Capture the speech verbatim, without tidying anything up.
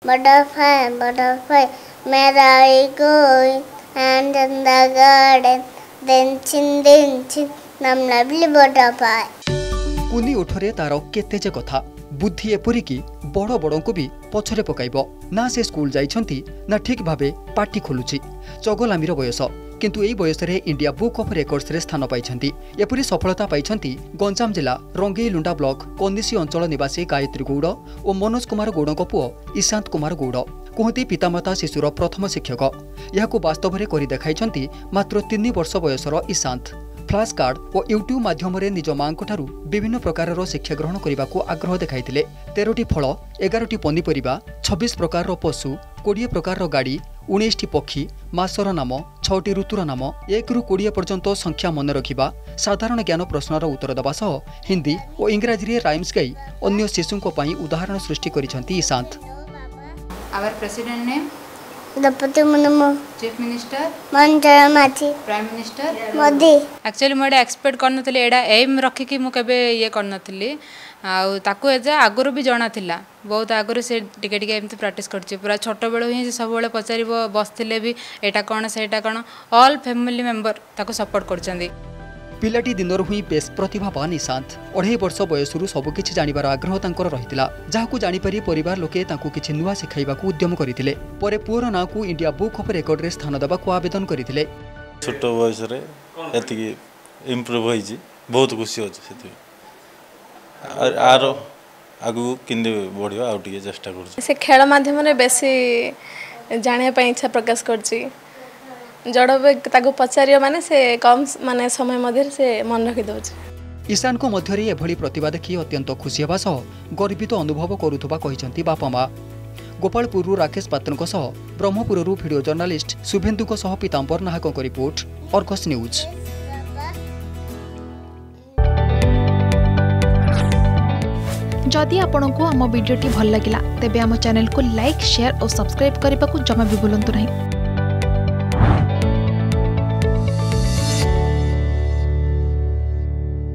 butterfly, butterfly, where are you going? And in the garden, dancing, dancing, I'm lovely butterfly. कुनी उठरे तार केते जे कथा बुद्धि एपरी कि बड़ बड़ को भी पछरे पकाइब ना से स्कूल जाइछंती ना ठीक भाबे पार्टी खोलुची चगलामीर बयस किंतु एई बयस रे इंडिया बुक ऑफ रेकॉर्ड्स रे स्थान पाइछंती एपरी सफलता पाइछंती गंजाम जिला रंगेलुंडा ब्लॉक कन्दिसी अंचल निवासी गायत्री गौड़ और मनोज कुमार गौड़ पुओ ईशांत कुमार गौड़ कहती पितामाता शिशुर प्रथम शिक्षक यह वास्तव में कर देखाइछंती मात्र तीन वर्ष बयसर ईशांत फ्लैश कार्ड और यूट्यूब माध्यम निज मां विभिन्न प्रकार शिक्षा ग्रहण करने को आग्रह देखाइथिले तेरह फल एगारटी पनीपरिबा छब्बीस प्रकार पशु कोड़े प्रकार गाड़ी उन्नीस पक्षी मासर नाम छटी ऋतुर नाम एक रु कोड़े पर्यंत संख्या मन रखा साधारण ज्ञान प्रश्नर उत्तर देवा सह हिंदी और इंग्राजी राइम्स गाई अन्य शिशुओं उदाहरण सृष्टि करिसेंती Ishant. Our president name? Deputy Munumu. Chief Minister? Manjara Machi. Prime Minister? Modi. Actually मुझे एक्सपेक्ट करनथले एडा एम रखिकी मु केबे ये करनथली आ ताको एजे आगुरु भी जणा थिला बहुत आगुरु से टिके टिके एमती प्रैक्टिस करछि पूरा छोटो बेलो ही सब बेले पचारिबो बसथिले भी एटा कोन सेटा कोन ऑल फैमिली मेंबर ताको सपोर्ट करछंदी। पिलाटी दिनर हुई बेस प्रतिभावान ईशांत अढ़ाई वर्ष बयसरू सबकिछि जानिबार आग्रह तांकर रहितिला जाहाकू जानिपारी परिवार लोके तांकू किछि नुआ सिखाइबाकू उद्यम करिथिले परे पुअर नाकू इंडिया बुक ऑफ रेकॉर्ड रे स्थान देबाकू आवेदन करिथिले। छोटो बयस रे एतिकी इंप्रूव होइछि बहुत खुशी होछि सेति आर आगु किंदे बढ़ियो आ टिके चेष्टा करछि से खेल माध्यम रे बेसी जानिया पई इच्छा प्रकाश करछि जड़ ताको पचारियो माने से कम माने समय मध्य से मन रखी दउछि। ईशान को मध्य एभली प्रतिभा देखि अत्यंत खुशी हेबा सह गर्वित अनुभव करुथबा कहिसंती बापा माँ। गोपालपुर राकेश पात्रको सह ब्रह्मपुर वीडियो जर्नालिस्ट शुभेन्दुको सह पीतांबर नाहकको रिपोर्ट अर्गस न्यूज। जदि आपंक आम भिडी भल लगा तेब आम चैनल को लाइक शेयर और सब्सक्राइब करने को जमा भी भूलु नहीं।